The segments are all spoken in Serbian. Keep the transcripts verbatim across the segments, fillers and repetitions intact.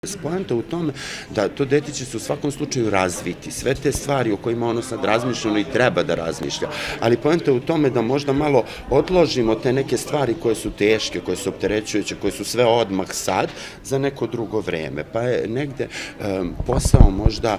Poenta u tome da to dete će se u svakom slučaju razviti. Sve te stvari o kojima ono sad razmišlja i treba da razmišlja. Ali poenta je u tome da možda malo odložimo te neke stvari koje su teške, koje su opterećujuće, koje su sve odmah sad za neko drugo vreme. Pa je negde posao možda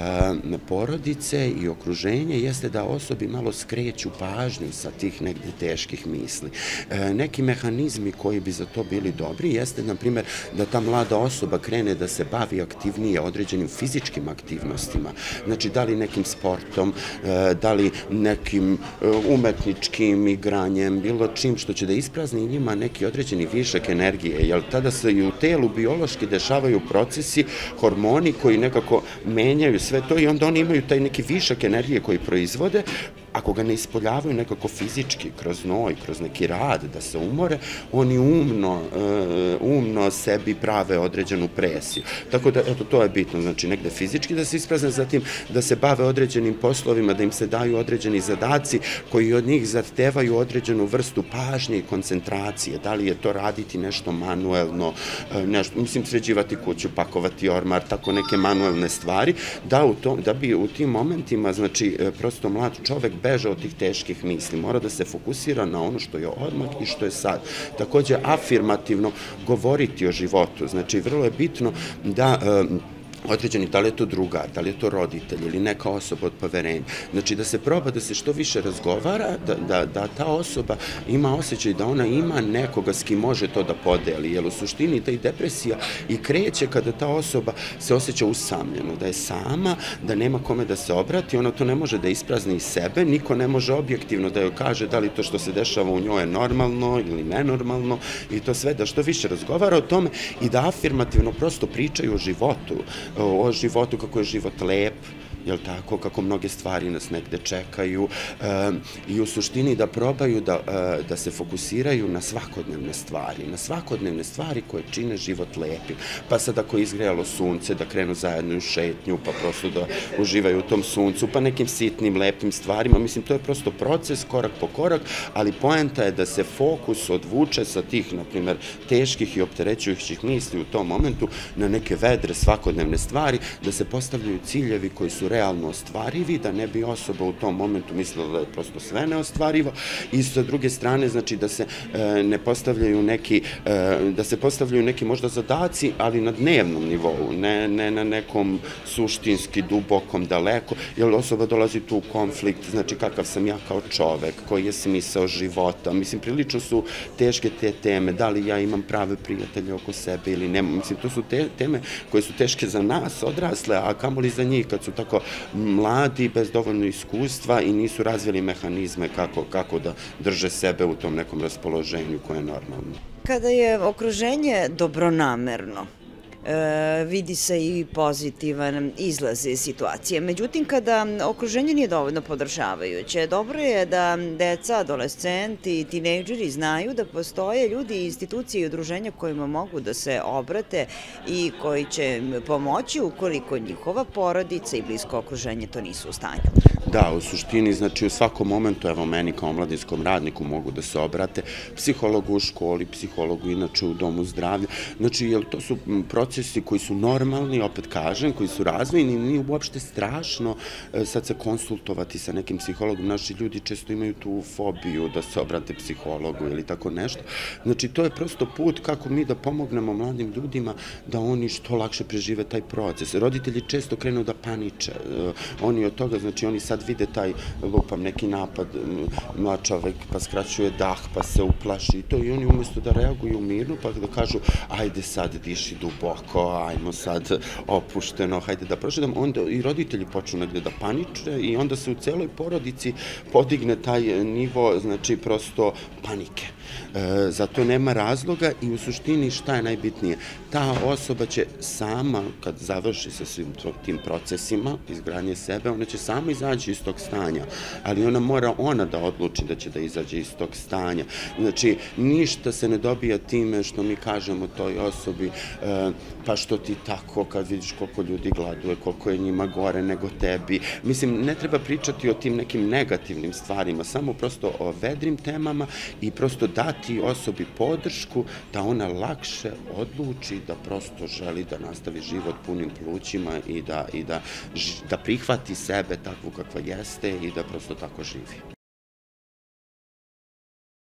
porodice i okruženje jeste da osobi malo skreću pažnju sa tih negde teških misli. Neki mehanizmi koji bi za to bili dobri jeste, na primjer, da ta mlada osoba krene da se bavi aktivnije određenim fizičkim aktivnostima. Znači, da li nekim sportom, da li nekim umetničkim igranjem, bilo čim što će da isprazni njima neki određeni višak energije, jer tada se i u telu biološki dešavaju procesi, hormoni koji nekako menjaju sve to i onda oni imaju taj neki višak energije koji proizvode. Ako ga ne ispoljavaju nekako fizički, kroz noj, kroz neki rad, da se umore, oni umno, umno sebi prave određenu presiju. Tako da, eto, to je bitno, znači negde fizički da se isprazne, zatim da se bave određenim poslovima, da im se daju određeni zadaci koji od njih zahtevaju određenu vrstu pažnje i koncentracije. Da li je to raditi nešto manuelno, nešto, mislim, sređivati kuću, pakovati ormar, tako neke manuelne stvari, da, u tom, da bi u tim momentima, znači, prosto mlad čovek beže od tih teških misli, mora da se fokusira na ono što je odmah i što je sad. Takođe, afirmativno govoriti o životu, znači vrlo je bitno da određeni, da li je to drugar, da li je to roditelj ili neka osoba od poverenja. Znači da se proba da se što više razgovara, da ta osoba ima osjećaj da ona ima nekoga s kim može to da podeli, jer u suštini ta i depresija i kreće kada ta osoba se osjeća usamljeno, da je sama, da nema kome da se obrati, ona to ne može da isprazni iz sebe, niko ne može objektivno da joj kaže da li to što se dešava u njoj je normalno ili nenormalno i to sve, da što više razgovara o tome i da afirmativno prosto pričaju o životu, o životu, kako je život lep, jel tako, kako mnoge stvari nas negde čekaju i u suštini da probaju da se fokusiraju na svakodnevne stvari, na svakodnevne stvari koje čine život lepim. Pa sad ako je izgrejalo sunce, da krenu zajedno u šetnju, pa prosto da uživaju u tom suncu, pa nekim sitnim, lepim stvarima. Mislim, to je prosto proces, korak po korak, ali poenta je da se fokus odvuče sa tih, na primjer, teških i opterećujućih misli u tom momentu na neke vedre svakodnevne stvari, da se postavljaju ciljevi koji su realno ostvarivi, da ne bi osoba u tom momentu mislila da je prosto sve neostvarivo i sa druge strane, znači da se ne postavljaju neki, da se postavljaju neki možda zadaci, ali na dnevnom nivou, ne na nekom suštinski, dubokom, daleko, jer osoba dolazi tu u konflikt, znači kakav sam ja kao čovek, koji je smisao života, mislim, prilično su teške te teme, da li ja imam prave prijatelje oko sebe ili nema, mislim, to su teme koje su teške za nas, odrasle, a kamoli za njih kad su tako mladi, bez dovoljno iskustva i nisu razvili mehanizme kako da drže sebe u tom nekom raspoloženju koje je normalno. Kada je okruženje dobronamerno, vidi se i pozitivan izlaz iz situacije. Međutim, kada okruženje nije dovoljno podržavajuće, dobro je da deca, adolescenti i tinejdžeri znaju da postoje ljudi, institucije i udruženja kojima mogu da se obrate i koji će im pomoći ukoliko njihova porodica i blisko okruženje to nisu u stanju. Da, u suštini, znači u svakom momentu, evo meni kao omladinskom radniku mogu da se obrate psihologu u školi, psihologu inače u domu zdravlja, znači jer to su procesi koji su normalni, opet kažem, koji su razvojni, nije uopšte strašno sad se konsultovati sa nekim psihologom, naši ljudi često imaju tu fobiju da se obrate psihologu ili tako nešto, znači to je prosto put kako mi da pomognemo mladim ljudima da oni što lakše prežive taj proces. Roditelji često krenu da paniče, oni od toga, znači oni sad vide taj, lupam, neki napad, mlad čovek, pa skraćuje dah, pa se uplaši i to i oni umjesto da reaguju mirno, pa da kažu ajde sad diši duboko, ajmo sad opušteno, hajde da prošedam, onda i roditelji počnu negde da paniče i onda se u celoj porodici podigne taj nivo, znači prosto panike. Zato nema razloga i u suštini šta je najbitnije? Ta osoba će sama, kad završi sa svim tim procesima izgradnje sebe, ona će sama izaći izaći iz tog stanja, ali ona mora ona da odluči da će da izađe iz tog stanja. Znači, ništa se ne dobija time što mi kažemo toj osobi, pa što ti tako, kad vidiš koliko ljudi gladuje, koliko je njima gore nego tebi. Mislim, ne treba pričati o tim nekim negativnim stvarima, samo prosto o vedrim temama i prosto dati osobi podršku da ona lakše odluči da prosto želi da nastavi život punim plućima i da, i da, da prihvati sebe takvu kakva jeste i da prosto tako živi.